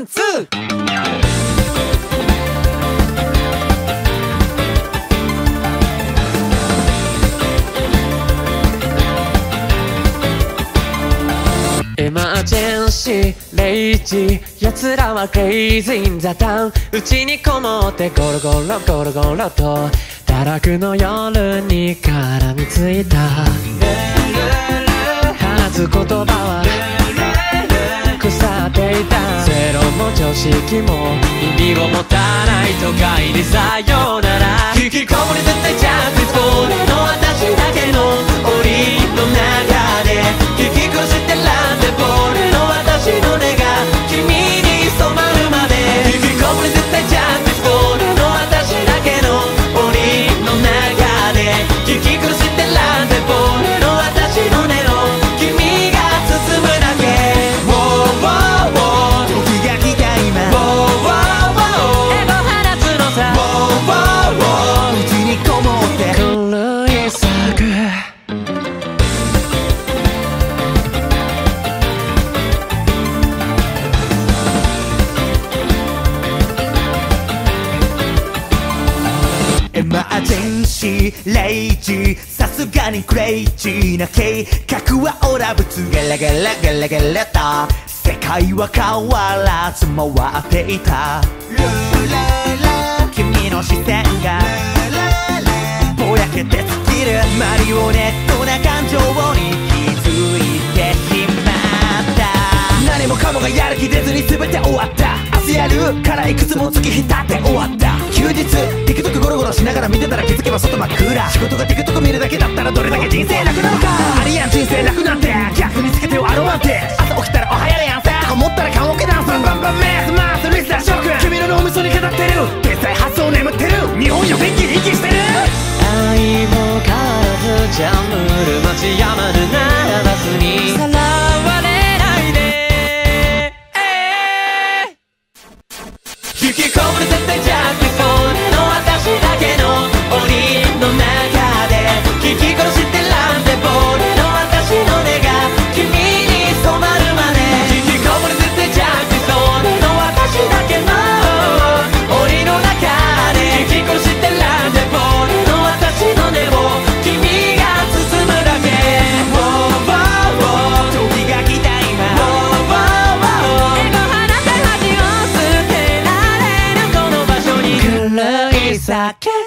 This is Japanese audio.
ンツー。エマージェンシーレイジ奴らはクレイジーインザタウンうちにこもってゴロゴロゴロゴロと堕落の夜に絡みついた話す言葉は腐っていたゼロも常識も意味を持たない都会にさようなら引きこもり絶対ジャスティス俺の私だけの檻の中で引き殺してランデボ俺の私の根が君に染まるまで引きこもり絶対ジャスティス俺の私だけの檻の中で引き殺してランデボ俺の私の根を君が包むだけ時が来た今エゴ放つのさうちにこもって狂い咲くエマージェンシーレイジさすがにクレイジーな計画はオラブツゲレゲレゲレゲレと世界は変わらず回っていた君の視線がぼやけて尽きるマリオネットな感情に気づいてしまった何もかもがやる気出ずに全て終わった明日やるからいくつも月日経って終わった休日 TikTok ゴロゴロしながら見てたら気づけば外真っ暗仕事が TikTok 見るだけだったらどれだけ人生楽なのかありやん人生楽なんて逆につけてよアロマンテ朝起きたらおはやれやんせとか思ったら棺桶ダンスバンバンメスマースリスラーショック君の脳みそに語ってる天才発想眠ってる日本よ元気に息してる愛も変わらずジャングル街山でなバスにさらわれないで引きこもる絶対ジャスティス俺の私だけの檻の中で引き殺してランデボ俺の私の根が君に染まるまで引きこもる絶対ジャスティス俺の私だけの檻の中で引き殺してランデボ俺の私の根を君が包むだけ時が来た今エゴ放って恥を捨てられるこの場所に狂い咲け